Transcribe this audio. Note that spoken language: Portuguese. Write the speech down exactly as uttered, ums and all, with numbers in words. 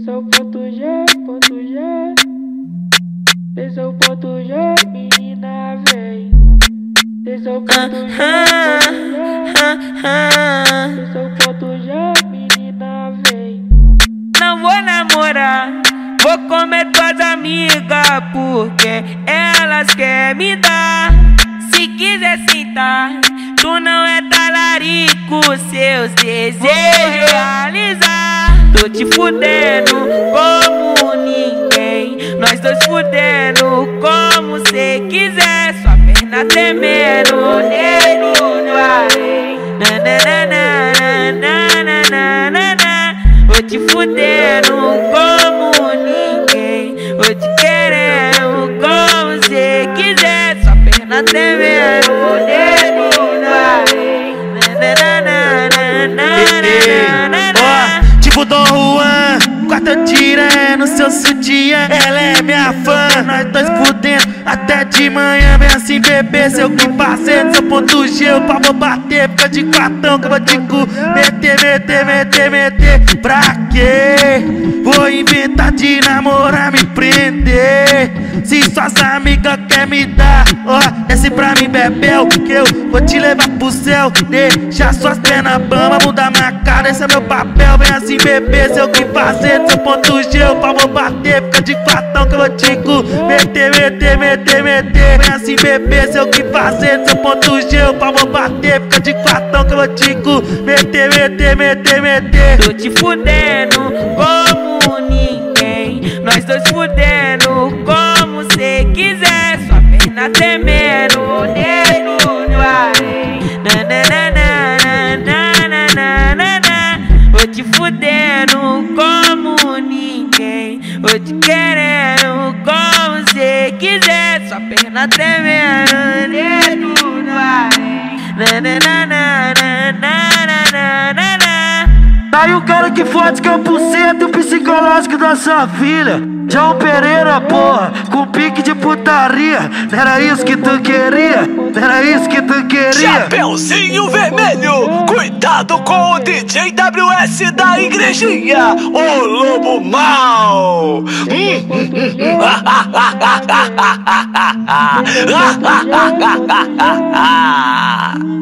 Esse é o ponto G, ponto G. Esse é o ponto G, menina vem. Esse é o ponto G, esse é o ponto G, menina vem. Não vou namorar, vou comer tuas amigas, porque elas querem me dar. Se quiser sentar, tu não é talarico, seus desejos realizar. Tô te fudendo como ninguém, nós dois fudendo como cê quiser. Sua perna tremendo, nego no além. Nananana, vou te fudendo como ninguém, vou te querendo como cê quiser. Sua perna tremendo, nego no além. Tipo Dom Juan, quarto tirando seu sutiã. Ela é minha fã, nós dois fudendo até de manhã. Vem assim bebê, seu que parceiro, seu ponto G, o pau vou bater. Fica de quartão que eu vou te cu meter, meter, meter, meter. Pra quê? Vou inventar de namorar, me prender. Se suas amigas quer me dar, ó, desce pra mim, bebel, que eu vou te levar pro céu. Deixa suas pernas bambas, mudar minha cara, esse é meu papel. Vem assim bebê, seu que fazer, seu ponto G, o pau vou bater. Fica de quartão que eu vou te cu meter, meter, meter, meter. Vem assim bebê, seu que fazer, seu ponto G, o pau vou bater. Fica de quartão que eu vou te cu meter, meter, meter, meter. Tô te fudendo como ninguém, nós dois fudendo como cê quiser. Sua perna tremendo, nego no além. Nananana, vou te fudendo como ninguém, vou te querendo como cê quiser. Sua perna tremendo, nego no além. Aí o cara que fode campo cento, o psicológico da sua filha. João Pereira, porra, com pique de putaria. Não era isso que tu queria? Não era isso que tu queria? Chapeuzinho vermelho, cuidado com o D J W S da igrejinha, o lobo mau. Hum.